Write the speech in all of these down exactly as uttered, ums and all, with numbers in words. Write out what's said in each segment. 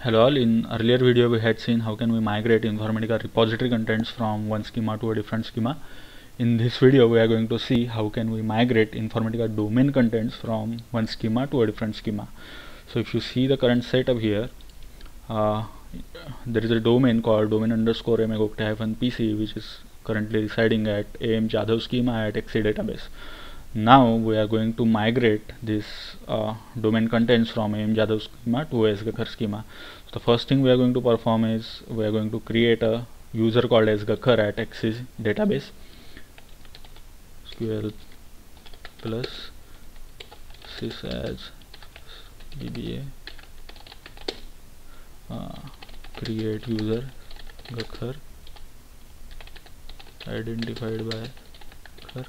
Hello all, in earlier video we had seen how can we migrate Informatica repository contents from one schema to a different schema. In this video we are going to see how can we migrate Informatica domain contents from one schema to a different schema. So if you see the current setup here, uh, there is a domain called domain underscore emagokte hyphen pc which is currently residing at am jadhav schema at X C database. Now we are going to migrate this uh, domain contents from am jadhav schema to sgakhar schema. So the first thing we are going to perform is we are going to create a user called sgakhar at X C database. S Q L plus sys as dba uh, create user sgakhar identified by sgakhar,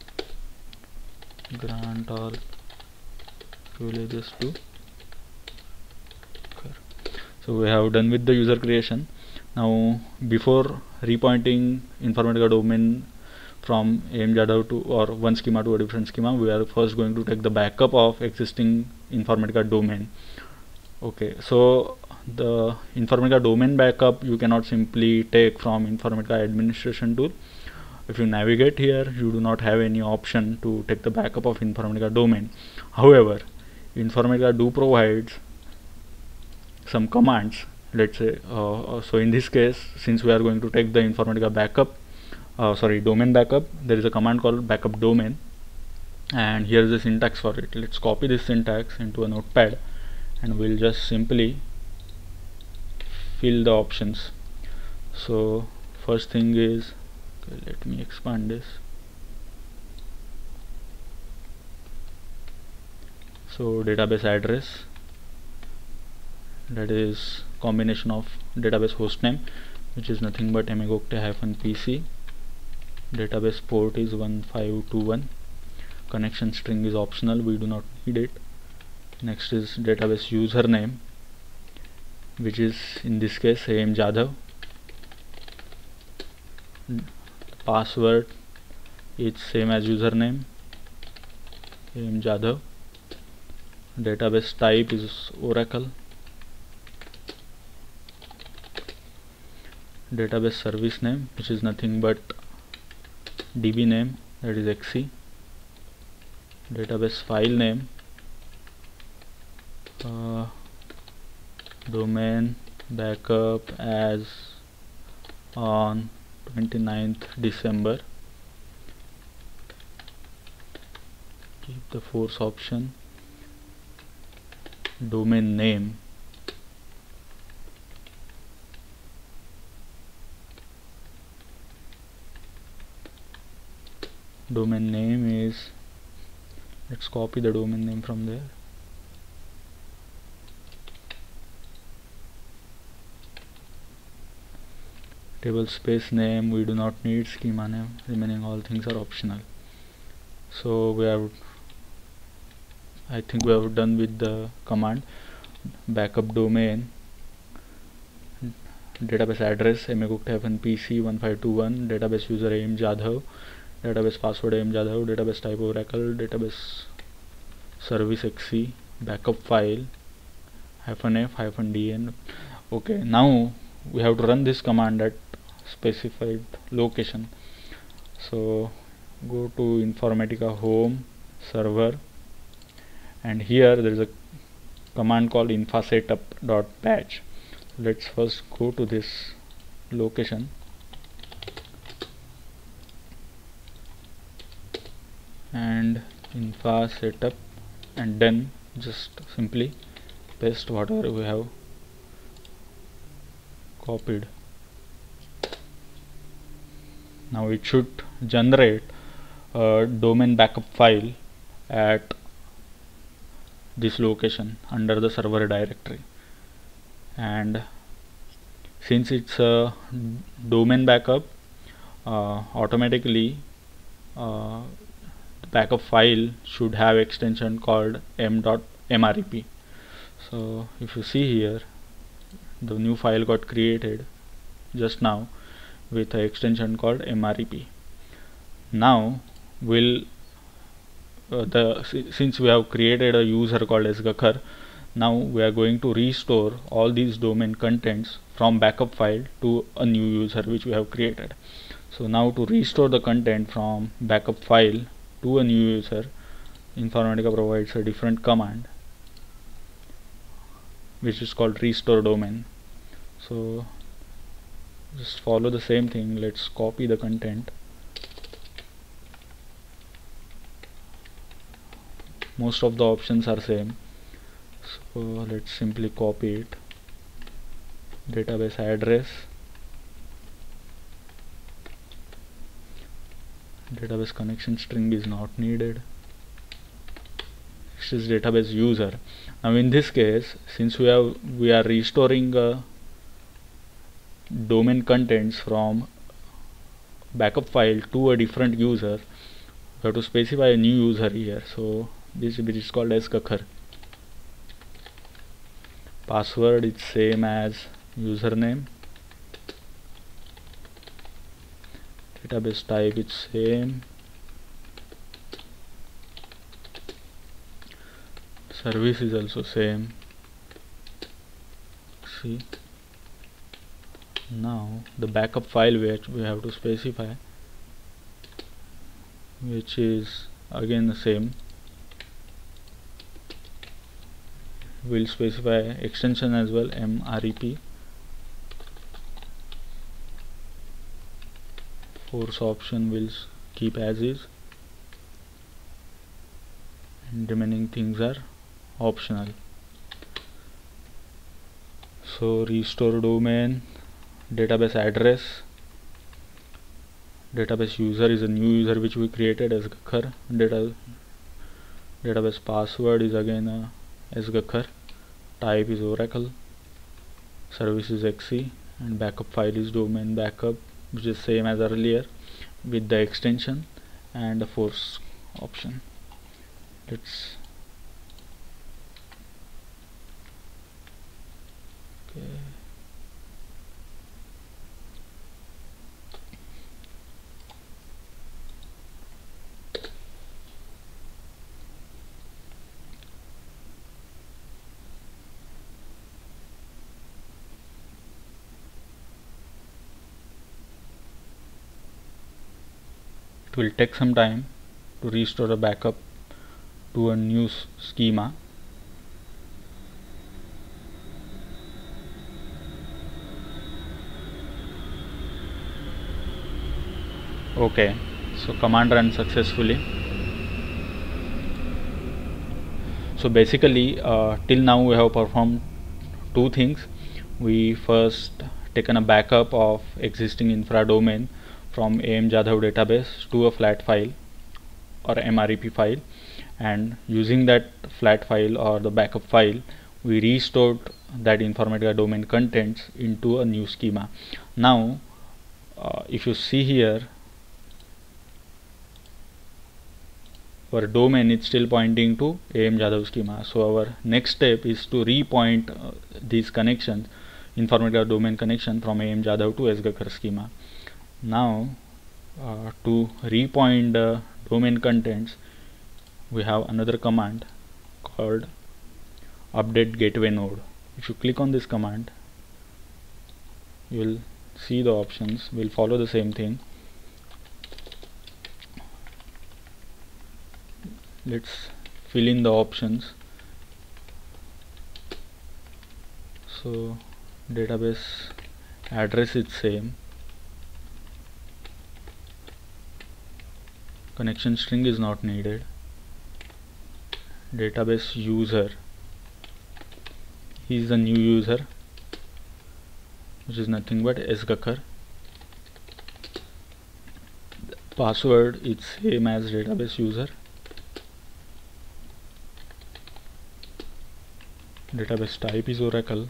grant all privileges to sgakhar. So we have done with the user creation. Now before repointing Informatica domain from am jadhav to or one schema to a different schema, we are first going to take the backup of existing Informatica domain. Okay, so the Informatica domain backup you cannot simply take from Informatica administration tool. If you navigate here, you do not have any option to take the backup of Informatica domain. However, Informatica do provides some commands. Let's say uh, so in this case, since we are going to take the Informatica backup uh, sorry domain backup, there is a command called backup domain, and here is the syntax for it. Let's copy this syntax into a notepad and we'll just simply fill the options. So first thing is, okay, let me expand this. So database address, that is combination of database hostname, which is nothing but emagokte hyphen pc. Database port is one five two one. Connection string is optional, we do not need it. Next is database username, which is in this case am jadhav. Password is same as username, am jadhav. Database type is Oracle. Database service name, which is nothing but D B name, that is X C. Database file name, uh, domain backup as on twenty-ninth December. Keep the force option. Domain name, domain name is, let's copy the domain name from there. Table space name we do not need, schema name, remaining all things are optional. So we have, I think we have done with the command. Backup domain, database address emagokte hyphen pc one five two one, database user am jadhav, database password am jadhav, database type Oracle, database service X C, backup file hyphen f hyphen dn. Okay, now we have to run this command at specified location. So go to Informatica home server, and here there is a command called infasetup.batch. Let's first go to this location and infasetup, and then just simply paste whatever we have copied. Now it should generate a domain backup file at this location under the server directory, and since it's a domain backup, uh, automatically uh, the backup file should have extension called m.mrep. So if you see here, the new file got created just now with an extension called mrep. Now we'll uh, the since we have created a user called sgakhar, Now we are going to restore all these domain contents from backup file to a new user which we have created. So now to restore the content from backup file to a new user, Informatica provides a different command which is called restore domain. So just follow the same thing. Let's copy the content. Most of the options are same, so let's simply copy it. Database address, database connection string is not needed. This is database user. Now in this case, since we have we are restoring uh, domain contents from backup file to a different user, we have to specify a new user here. So this is called as Gakhar. Password is same as username. Database type is same. Service is also same. See, now the backup file which we have to specify, which is again the same. We'll specify extension as well, M R E P. Force option will keep as is, and remaining things are optional. So restore domain, database address, database user is a new user which we created as Gakhar. Data database password is again uh, as Gakhar. Type is Oracle. Service is X E, and backup file is domain backup, which is same as earlier with the extension and the force option. Let's okay. It will take some time to restore the backup to a new schema. Okay, so command run successfully. So basically uh, till now we have performed two things. We first taken a backup of existing infra domain from A M Jadhav database to a flat file or M R E P file, and using that flat file or the backup file we restored that Informatica domain contents into a new schema. Now uh, if you see here, our domain is still pointing to A M Jadhav schema. So our next step is to repoint uh, these connections, Informatica domain connection from A M Jadhav to S Gakhar schema. Now uh, to repoint the domain contents, we have another command called update gateway node. If you click on this command, you will see the options. We'll follow the same thing. Let's fill in the options. So database address is same, connection string is not needed, database user, he is the new user which is nothing but S Gakhar. Password is same as database user. Database type is Oracle.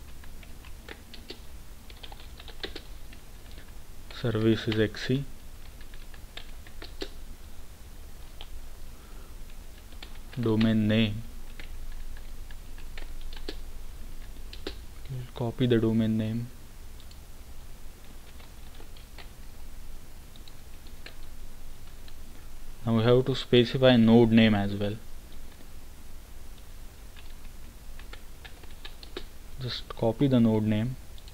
Service is X E. Domain name, copy the domain name. Now we have to specify node name as well. just copy the node name,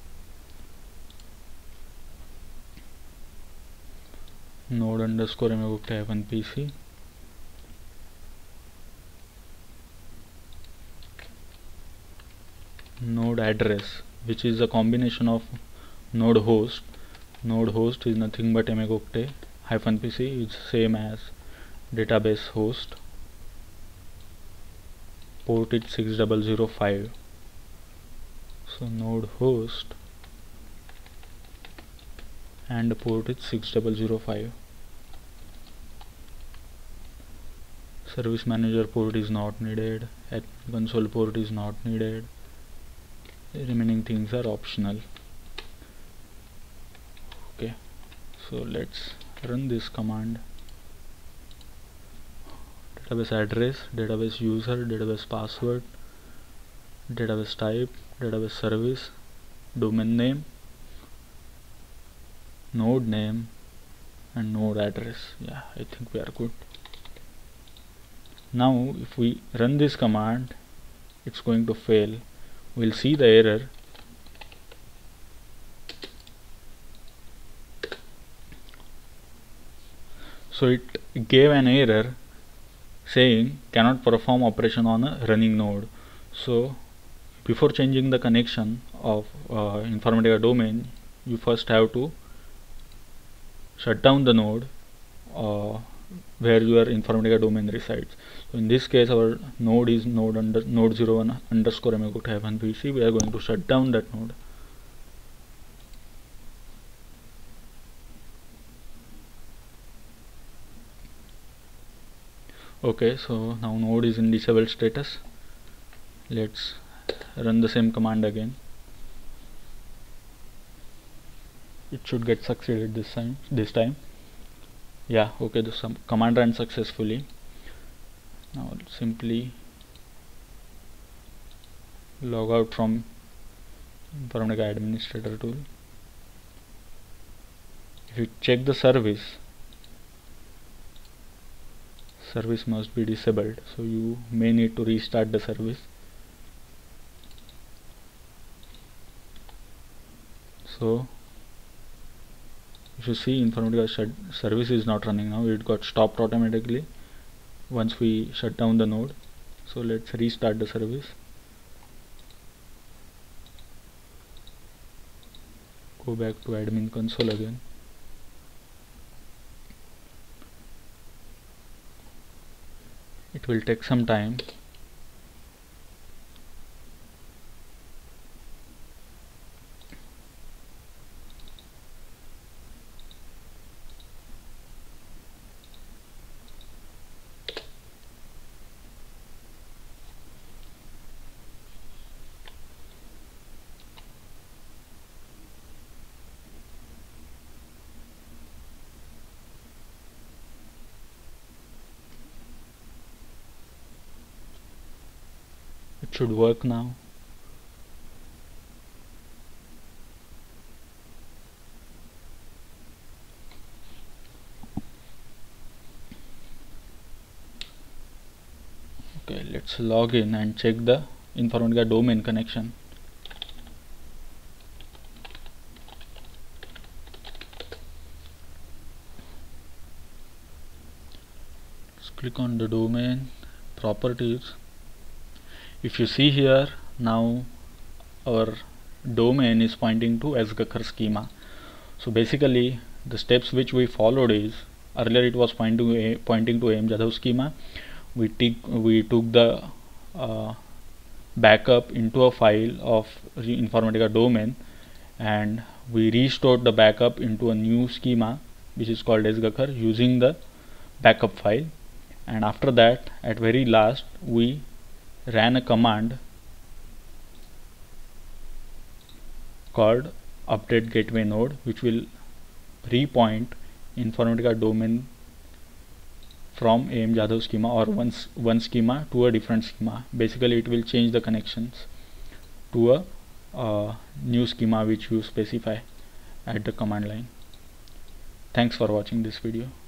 node underscore emagocta hyphen pc, node address, which is a combination of node host. Node host is nothing but emagocta hyphen pc, is same as database host, port is six zero zero five. So node host and port is six zero zero five. Service manager port is not needed, admin console port is not needed, the remaining things are optional. Okay, so let's run this command. Database address, database user, database password, database type, database service, domain name, node name, and node address. Yeah, I think we are good. Now if we run this command, it's going to fail. We'll see the error. So it gave an error saying cannot perform operation on a running node. So before changing the connection of uh, Informatica domain, you first have to shut down the node uh, where your Informatica domain resides. So in this case, our node is node under node zero one underscore emagocta hyphen pc. We are going to shut down that node. Okay, so now node is in disabled status. Let's run the same command again. It should get succeeded this time. This time, yeah. Okay, the some command ran successfully. Now I'll simply log out from Informatica administrator tool. If you check the service, service must be disabled, so you may need to restart the service. So if you see, Informatica service is not running now, it got stopped automatically once we shut down the node. So let's restart the service. Go back to admin console again. It will take some time. It should work now. Okay, let's log in and check the Informatica domain connection. Let's click on the domain properties. If you see here, now our domain is pointing to Sgakhar schema. So basically the steps which we followed is, earlier it was pointing to a, pointing to A M Jadhav schema. We, we took the uh, backup into a file of Informatica domain, and we restored the backup into a new schema which is called Sgakhar using the backup file. And after that, at very last, we ran a command called update gateway node, which will repoint Informatica domain from A M Jadhav schema or one, one schema to a different schema. Basically it will change the connections to a uh, new schema which you specify at the command line. Thanks for watching this video.